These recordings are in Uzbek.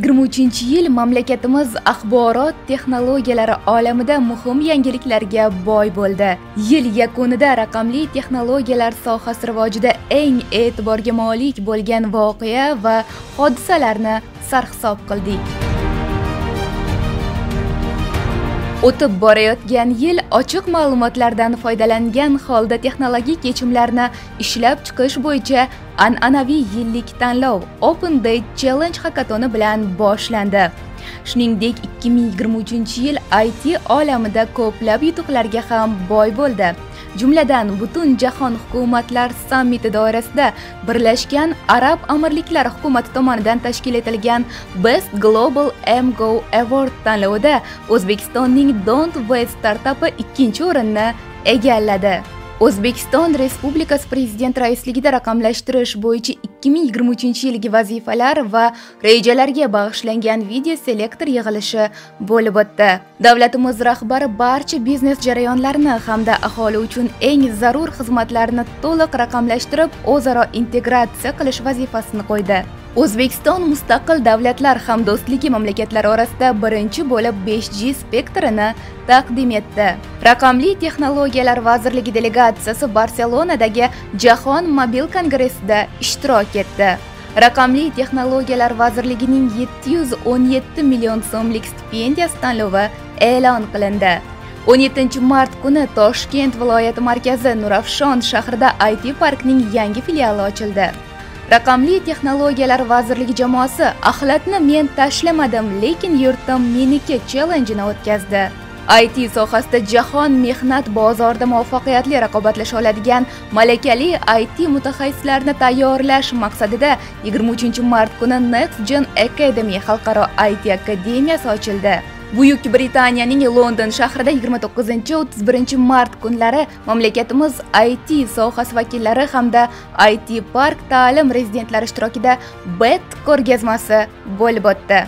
2023-yil mamlakatimiz axborot texnologiyalari olamida muhim yangiliklarga boy bo'ldi. Yil yakunida raqamli texnologiyalar sohasi rivojida eng e'tiborga molik bo'lgan voqea va hodisalarni sarhisob qildik. O'tib borayotgan yil ochiq ma'lumotlardan foydalangan holda texnologik yechimlarni ishlab chiqish bo'yicha an'anaviy yillik tanlov Open Data Challenge hackatoni bilan boshlandi. Shuningdek, 2023-yil IT olamida ko'plab yutuqlarga ham boy bo'ldi. Jumladan, butun jahon hukumatlar sammiti doirasida Birlashgan Arab Amirliklari hukumati tomonidan tashkil etilgan Best Global MGO Award tanlovida O'zbekistonning Don't Wait startupi 2-o'rinni egalladi. O'zbekiston Respublikasi Prezident raisligida raqamlashtirish bo'yicha 2023-yilgi vazifalar va rejalarga bag'ishlangan video selektor yig'ilishi bo'lib o'tdi. Davlatimiz rahbari barcha biznes jarayonlarini hamda aholi uchun eng zarur xizmatlarni to'liq raqamlashtirib, o'zaro integratsiya qilish vazifasini qo'ydi. O'zbekiston mustaqil davlatlar hamdo'stligi mamlakatlari orasida birinchi bo'lib 5G spektrini taqdim etdi. Raqamli texnologiyalar vazirligi delegatsiyasi Barselonadagi Jahon mobil kongressida ishtirok etdi. Raqamli texnologiyalar vazirligining 717 million so'mlik stipendiyasi tanlovi e'lon qilindi. 17-mart kuni Toshkent viloyati markazi Nurafshon shahrida IT parkning yangi filiali ochildi. Raqamli texnologiyalar vazirligi jamoasi axlatni men tashlamadim, lekin yurtim meniki challenge-ni o'tkazdi. IT sohasida jahon mehnat bozorida muvaffaqiyatli raqobatlasha oladigan malakali IT mutaxassislarni tayyorlash maqsadida 23-mart kuni Next Gen Academy xalqaro IT akademiyasi ochildi. Buyuk Britaniyaning London shahrida 29-31 mart kunlari mamlakatimiz IT sohasi vakillari hamda IT Park ta'lim rezidentlari ishtirokida BET ko'rgazmasi bo'lib o'tdi.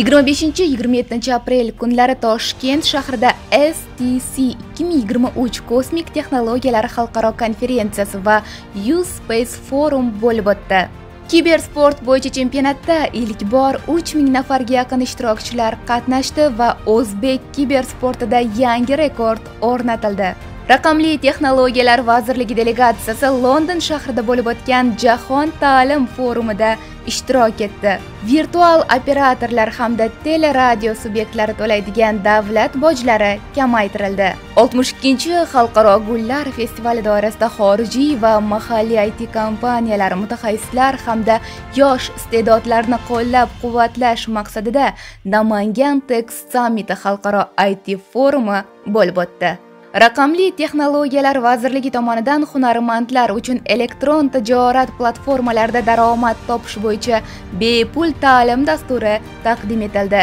25-27 aprel kunlari Toshkent shahrida STC 2023 kosmik texnologiyalar xalqaro konferensiyasi va U-Space Forum bo'lib o'tdi. Kibersport bo'yicha chempionatda ilk bor 3000 nafarga yaqin ishtirokchilar qatnashdi va o'zbek kibersportida yangi rekord o'rnatildi. Raqamli texnologiyalar vazirligi delegatsiyasi London shahrida bo'lib o'tgan Jahon ta'lim forumida ishtirok etdi. Virtual operatorlar hamda teleradio subyektlari to'laydigan davlat bojlari kamaytirildi. 62-xalqaro gullar festivali doirasida xorijiy va mahalliy IT kompaniyalari, mutaxassislar hamda yosh iste'dodlarni qo'llab-quvvatlash maqsadida Namangan Tech Summit xalqaro IT forumi bo'lib o'tdi. Raqamli texnologiyalar vazirligi tomonidan hunarmandlar uchun elektron tijorat platformalarida daromad topish bo'yicha bepul ta'lim dasturi taqdim etildi.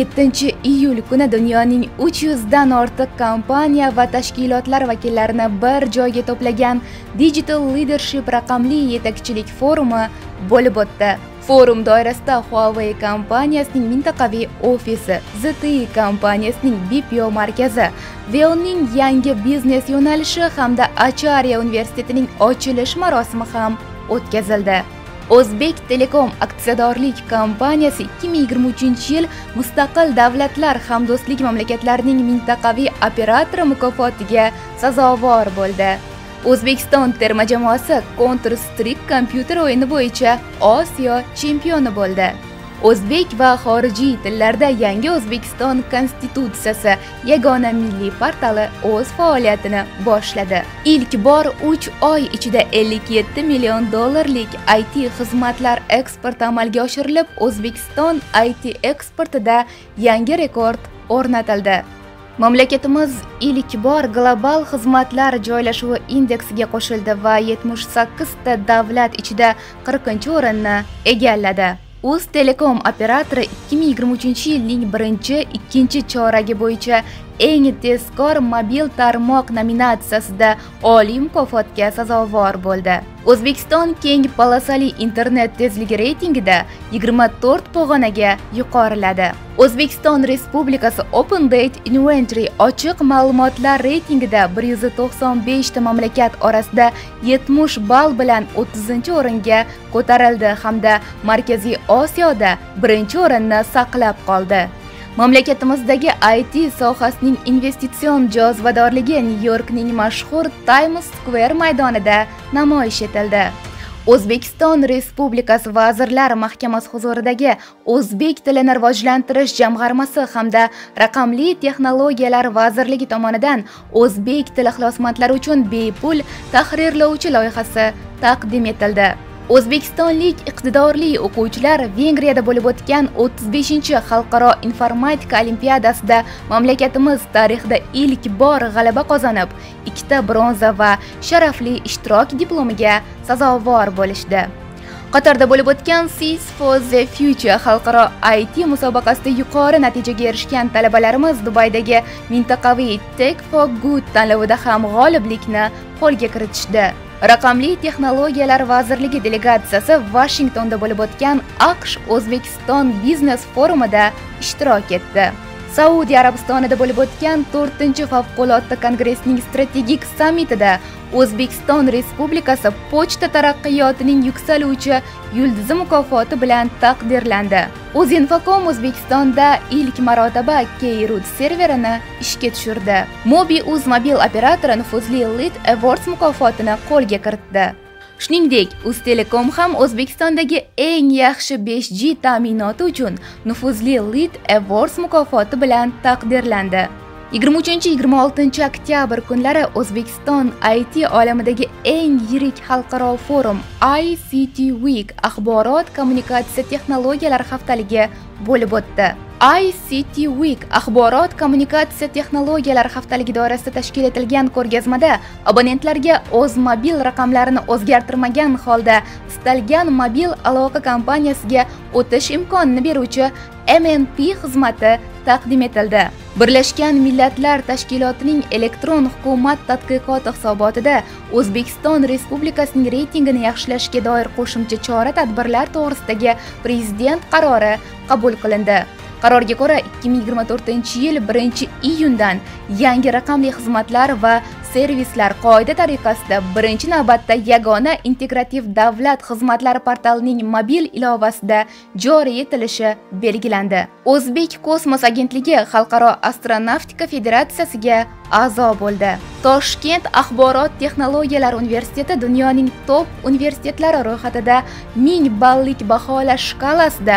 7-iyul kuni dunyoning 300 dan ortiq kompaniya va tashkilotlar vakillarini bir joyga to'plagan Digital Leadership raqamli yetakchilik forumi bo'lib o'tdi. Forum doirasida Huawei kompaniyasining mintaqaviy ofisi, ZTE kompaniyasining BPO markazi, Veonning yangi biznes yo'nalishi hamda Acharya universitetining ochilish marosimi ham o'tkazildi. O'zbek Telekom aksiyadorlik kompaniyasi 2023-yil Mustaqil davlatlar hamdo'stligi mamlakatlarining mintaqaviy operatori mukofotiga sazovor bo'ldi. O'zbekiston terma jamoasi Counter-Strike kompyuter o'yini bo'yicha Osiyo chempioni bo'ldi. O'zbek va xorijiy tillarda yangi O'zbekiston konstitutsiyasi yagona milliy portali o'z faoliyatini boshladi. İlk bor 3 oy ichida 57 million dollarlik IT xizmatlar eksporti amalga oshirilib, O'zbekiston IT eksportida yangi rekord o'rnatildi. Mamlakatimiz ilk bor global xizmatlar joylashuvi indeksiga qo'shildi va 78 ta davlat ichida 40-o'rinni egalladi. Uz Telekom operatori 2023-yilning 1-2 choragi bo'yicha eng tezkor mobil tarmoq nominatsiyasida oliy mukofotga sazovor bo'ldi. O'zbekiston keng polosali internet tezligi reytingida 24 pog'onaga yuqoriladi. O'zbekiston Respublikasi Open Data Inventory ochiq ma'lumotlar reytingida 195 ta mamlakat orasida 70 ball bilan 30-o'ringa ko'tarildi hamda Markaziy Osiyoda 1-o'rinni saqlab qoldi. Mamlakatimizdagi IT sohasining investitsion jozibadorligi Nyu-Yorkning mashhur Times Square maydonida namoyish etildi. O'zbekiston Respublikasi Vazirlar Mahkamasi huzuridagi O'zbek tilini rivojlantirish jamg'armasi hamda Raqamli texnologiyalar vazirligi tomonidan o'zbek tili ixlosmandlari uchun bepul tahrirlovchi loyihasi taqdim etildi. O'zbekistonlik iqtidorli o'quvchilar Vengriyada bo'lib o'tgan 35-xalqaro informatika olimpiadasida mamlakatimiz tarixida ilk bor g'alaba qozonib, 2 ta bronza va sharafli ishtirok diplomiga sazovor bo'lishdi. Qatarda bo'lib o'tgan Seeds for the Future xalqaro IT musobaqasida yuqori natijaga erishgan talabalarimiz Dubaydagi mintaqaviy Tech for Good tanlovida ham g'oliblikni qo'lga kiritishdi. Raqamli texnologiyalar vazirligi delegatsiyasi Washingtonda bo'lib o'tgan AQSh O'zbekiston biznes forumida ishtirok etdi. Saudiya Arabistonida bo'lib o'tgan 4-favqulodda kongressning strategik sammitida O'zbekiston Respublikasi pochta taraqqiyotining yuksaluvchi yulduzi mukofoti bilan taqdirlandi. Uzinfocom O'zbekistonda ilk marotaba Keyroot serverini ishga tushirdi. Mobi.uz mobil operatori nufuzli Lead Awards mukofotini qo'lga kiritdi. Shuningdek, Uztelecom ham O'zbekistondagi eng yaxshi 5G ta'minoti uchun nufuzli Lead Awards mukofoti bilan taqdirlandi. 23-26 oktyabr kunlari O'zbekiston IT olamidagi eng yirik xalqaro forum ICT Week axborot kommunikatsiya texnologiyalari haftaligi bo'lib o'tdi. ICT Week axborot kommunikatsiya texnologiyalari haftaligi doirasida tashkil etilgan ko'rgazmada abonentlarga o'z mobil raqamlarini o'zgartirmagan holda istalgan mobil aloqa kompaniyasiga o'tish imkonini beruvchi MNP xizmati taqdim etildi. Birlashgan Millatlar Tashkilotining elektron hukumat tadqiqoti hisobotida O'zbekiston Respublikasining reytingini yaxshilashga doir qo'shimcha chora-tadbirlar to'g'risidagi prezident qarori qabul qilindi. Qarorga ko'ra 2024-yil 1-iyundan yangi raqamli xizmatlar va servislar qoida tariqasida birinchi navbatda yagona integrativ davlat xizmatlari portalining mobil ilovasida joriy etilishi belgilandi. O'zbek kosmos agentligi Xalqaro astronavtika federatsiyasiga a'zo bo'ldi. Toshkent axborot texnologiyalari universiteti dunyoning top universitetlari ro'yxatida 1000 ballik baholash shkalasida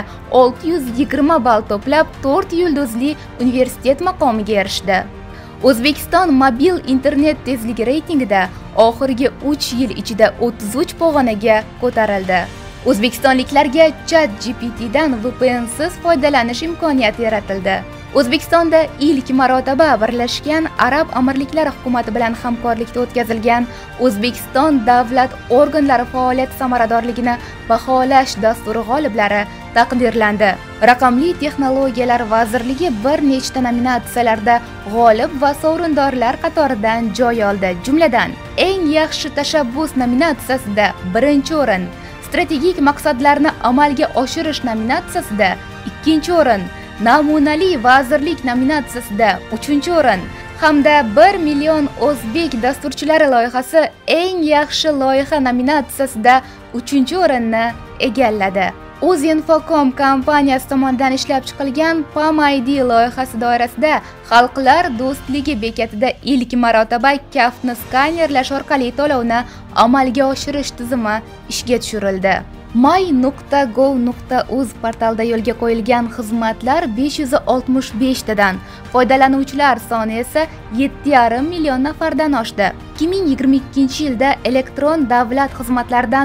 620 ball to'plab 4 yulduzli universitet maqomiga erishdi. O'zbekiston mobil internet tezligi reytingida oxirgi 3 yil ichida 33 pog'onaga ko'tarildi. O'zbekistonliklarga ChatGPT dan VPNsiz foydalanish imkoniyati yaratildi. O'zbekistonda ilk marotaba Birlashgan Arab Amirliklari hukumati bilan hamkorlikda o'tkazilgan O'zbekiston davlat organlari faoliyati samaradorligini baholash dasturi g'oliblari taqdirlandi. Raqamli texnologiyalar vazirligi bir nechta nominatsiyalarda g'olib va sovrindorlar qatoridan joy oldi. Jumladan, eng yaxshi tashabbus nominatsiyasida 1-o'rin, strategik maqsadlarni amalga oshirish nominatsiyasida 2-o'rin, namunali vazirlik nominatsiyasida 3-o'rin hamda 1 million o'zbek dasturchilari loyihasi eng yaxshi loyiha nominatsiyasida 3-o'rinni egalladi. Uzinfocom kompaniyasi tomonidan ishlab chiqilgan PAM-ID loyihasi doirasida Xalqlar do'stligi bekatida ilk marotaba kaftni skanerlash orqali to'lovni amalga oshirish tizimi ishga tushirildi. my.gov.uz portalida yo'lga qo'yilgan xizmatlar 565 tadan, foydalanuvchilar soni esa 7,5 million nafardan oshdi. 2022-yilda elektron davlat xizmatlaridan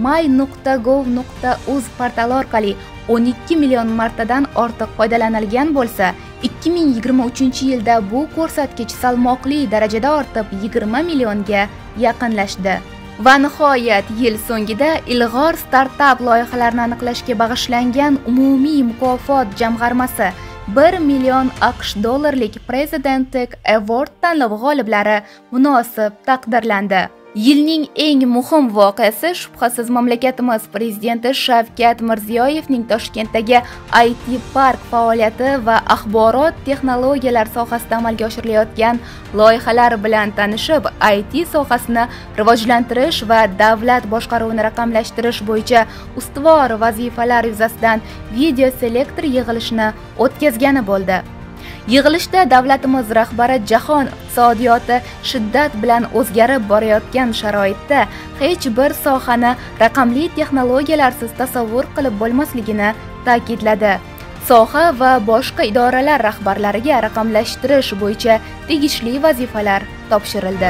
my.gov.uz portali orqali 12 million martadan ortiq foydalanilgan bo'lsa, 2023-yilda bu ko'rsatkich salmoqli darajada ortib 20 millionga yaqinlashdi. Va nihoyat yil so'ngida ilg'or startap loyihalarini aniqlashga bag'ishlangan umumiy mukofot jamg'armasi $1 million AQSh President Award tanlovi g'oliblari munosib taqdirlandi. Yilning eng muhim voqeasi shubhasiz mamlakatimiz prezidenti Shavkat Mirziyoyevning Toshkentdagi IT park faoliyati va axborot texnologiyalari sohasida amalga oshirilayotgan loyihalar bilan tanishib, IT sohasini rivojlantirish va davlat boshqaruvini raqamlashtirish bo'yicha ustuvor vazifalar yuzasidan video selektor yig'ilishini o'tkazgani bo'ldi. Yig'ilishda davlatimiz rahbari jahon iqtisodiyoti shiddat bilan o'zgarib borayotgan sharoitda hech bir sohani raqamli texnologiyalarsiz tasavvur qilib bo'lmasligini ta'kidladi. Soha va boshqa idoralar rahbarlariga raqamlashtirish bo'yicha tegishli vazifalar topshirildi.